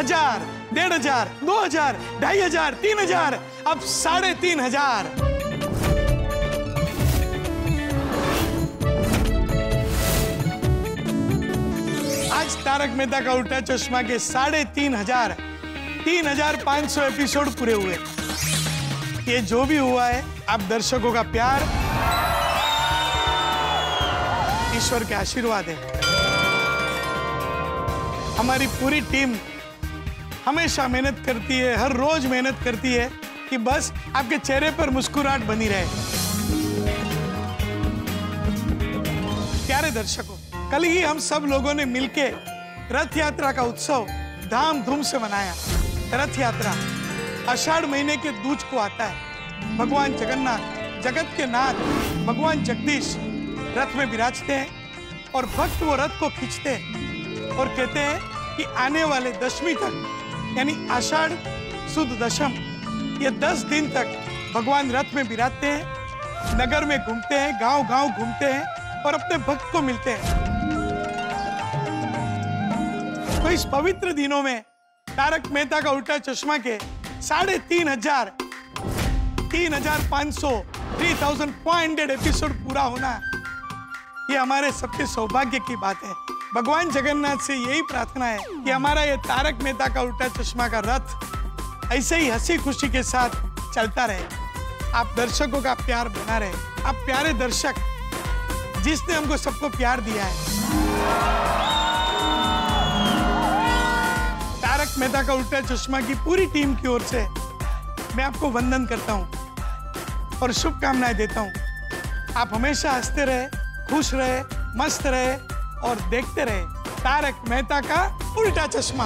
1000, 1500, 2000, 2500, 3000, अब 3500। आज तारक मेहता का उल्टा चश्मा के 3500, 3500 एपिसोड पूरे हुए। ये जो भी हुआ है, आप दर्शकों का प्यार, ईश्वर के आशीर्वाद है। हमारी पूरी टीम हमेशा मेहनत करती है, हर रोज मेहनत करती है कि बस आपके चेहरे पर मुस्कुराहट बनी रहे। प्यारे दर्शकों, कल ही हम सब लोगों ने मिलके रथ यात्रा का उत्सव धाम-धूम से मनाया। रथ यात्रा आषाढ़ महीने के दूज को आता है। भगवान जगन्नाथ, जगत के नाथ भगवान जगदीश रथ में विराजते हैं और भक्त वो रथ को खींचते हैं और कहते हैं कि आने वाले दशमी तक, यानी आषाढ़ सुद दशम, ये 10 दिन तक भगवान रथ में विराजते हैं, नगर में घूमते हैं, गांव-गांव घूमते हैं और अपने भक्त को मिलते हैं। तो इस पवित्र दिनों में तारक मेहता का उल्टा चश्मा के 3500, 3500, 3500 एपिसोड पूरा होना, ये हमारे सबके सौभाग्य की बात है। भगवान जगन्नाथ से यही प्रार्थना है कि हमारा ये तारक मेहता का उल्टा चश्मा का रथ ऐसे ही हंसी खुशी के साथ चलता रहे। आप दर्शकों का प्यार बना रहे। आप प्यारे दर्शक, जिसने हमको सबको प्यार दिया है। तारक मेहता का उल्टा चश्मा की पूरी टीम की ओर से मैं आपको वंदन करता हूँ और शुभकामनाएं देता हूँ। आप हमेशा हंसते रहे, खुश रहे, मस्त रहे और देखते रहे तारक मेहता का उल्टा चश्मा।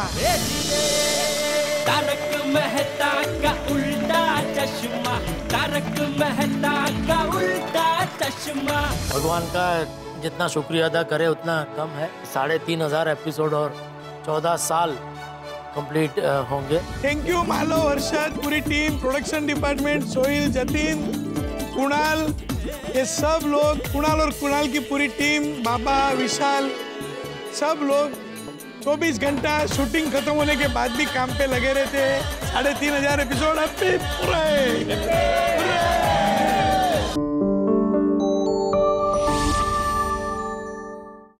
तारक मेहता का उल्टा चश्मा, तारक मेहता का उल्टा चश्मा। भगवान का जितना शुक्रिया अदा करे उतना कम है। 3500 एपिसोड और 14 साल कंप्लीट होंगे। थैंक यू मालो, हर्षद, पूरी team, production department, Sohil, Jatin, Kunal, ये सब लोग, कुणाल और कुणाल की पूरी टीम, बाबा, विशाल, सब लोग 24 घंटा शूटिंग खत्म होने के बाद भी काम पे लगे रहते हैं। 3500 एपिसोड अब भी पूरे